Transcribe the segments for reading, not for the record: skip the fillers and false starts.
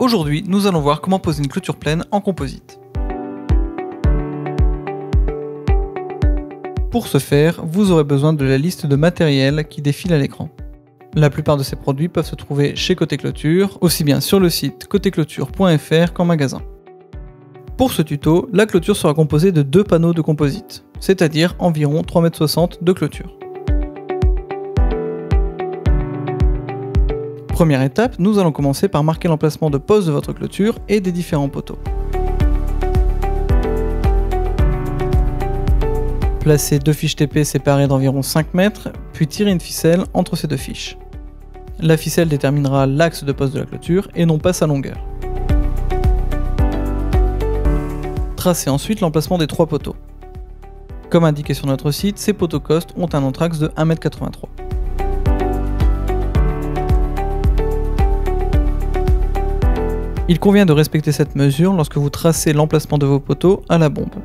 Aujourd'hui, nous allons voir comment poser une clôture pleine en composite. Pour ce faire, vous aurez besoin de la liste de matériel qui défile à l'écran. La plupart de ces produits peuvent se trouver chez Côté Clôture, aussi bien sur le site côtéclôture.fr qu'en magasin. Pour ce tuto, la clôture sera composée de 2 panneaux de composite, c'est-à-dire environ 3,60 m de clôture. Première étape, nous allons commencer par marquer l'emplacement de pose de votre clôture et des différents poteaux. Placez 2 fiches TP séparées d'environ 5 mètres, puis tirez une ficelle entre ces 2 fiches. La ficelle déterminera l'axe de pose de la clôture et non pas sa longueur. Tracez ensuite l'emplacement des 3 poteaux. Comme indiqué sur notre site, ces poteaux costes ont un entraxe de 1,83 m. Il convient de respecter cette mesure lorsque vous tracez l'emplacement de vos poteaux à la bombe.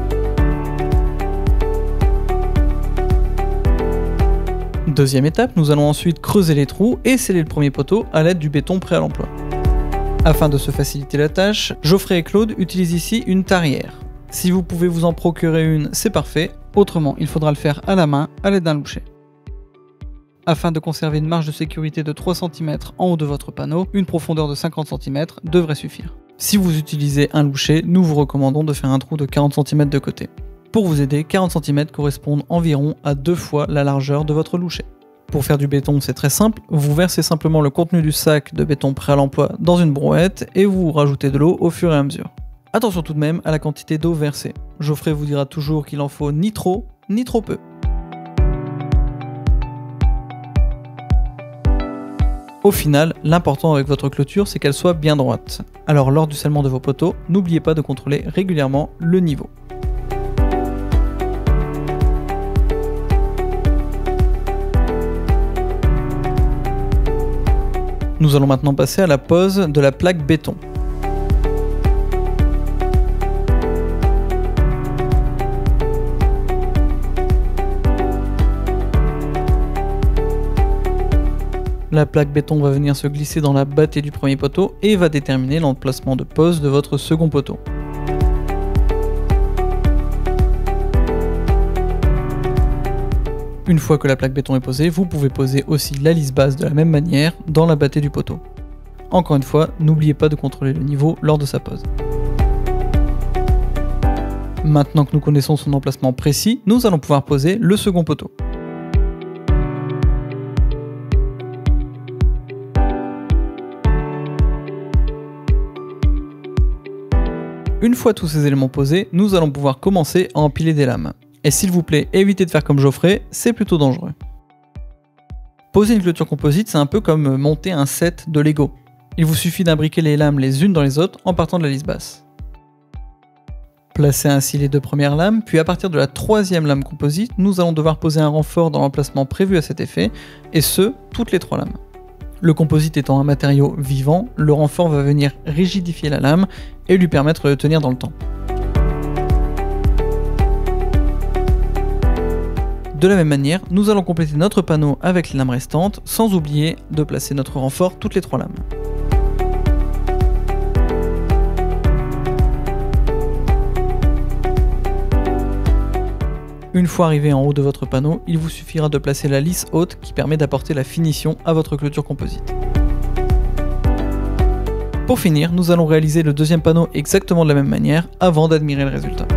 Deuxième étape, nous allons ensuite creuser les trous et sceller le premier poteau à l'aide du béton prêt à l'emploi. Afin de se faciliter la tâche, Geoffrey et Claude utilisent ici une tarière. Si vous pouvez vous en procurer une, c'est parfait, autrement il faudra le faire à la main à l'aide d'un louchet. Afin de conserver une marge de sécurité de 3 cm en haut de votre panneau, une profondeur de 50 cm devrait suffire. Si vous utilisez un louchet, nous vous recommandons de faire un trou de 40 cm de côté. Pour vous aider, 40 cm correspondent environ à 2 fois la largeur de votre louchet. Pour faire du béton, c'est très simple, vous versez simplement le contenu du sac de béton prêt à l'emploi dans une brouette et vous rajoutez de l'eau au fur et à mesure. Attention tout de même à la quantité d'eau versée. Geoffrey vous dira toujours qu'il en faut ni trop, ni trop peu. Au final, l'important avec votre clôture, c'est qu'elle soit bien droite. Alors lors du scellement de vos poteaux, n'oubliez pas de contrôler régulièrement le niveau. Nous allons maintenant passer à la pose de la plaque béton. La plaque béton va venir se glisser dans la battée du premier poteau et va déterminer l'emplacement de pose de votre second poteau. Une fois que la plaque béton est posée, vous pouvez poser aussi la lisse basse de la même manière dans la battée du poteau. Encore une fois, n'oubliez pas de contrôler le niveau lors de sa pose. Maintenant que nous connaissons son emplacement précis, nous allons pouvoir poser le second poteau. Une fois tous ces éléments posés, nous allons pouvoir commencer à empiler des lames. Et s'il vous plaît, évitez de faire comme Geoffrey, c'est plutôt dangereux. Poser une clôture composite, c'est un peu comme monter un set de Lego. Il vous suffit d'imbriquer les lames les unes dans les autres en partant de la lisse basse. Placez ainsi les 2 premières lames, puis à partir de la 3e lame composite, nous allons devoir poser un renfort dans l'emplacement prévu à cet effet, et ce, toutes les 3 lames. Le composite étant un matériau vivant, le renfort va venir rigidifier la lame et lui permettre de tenir dans le temps. De la même manière, nous allons compléter notre panneau avec les lames restantes, sans oublier de placer notre renfort toutes les 3 lames. Une fois arrivé en haut de votre panneau, il vous suffira de placer la lisse haute qui permet d'apporter la finition à votre clôture composite. Pour finir, nous allons réaliser le 2e panneau exactement de la même manière avant d'admirer le résultat.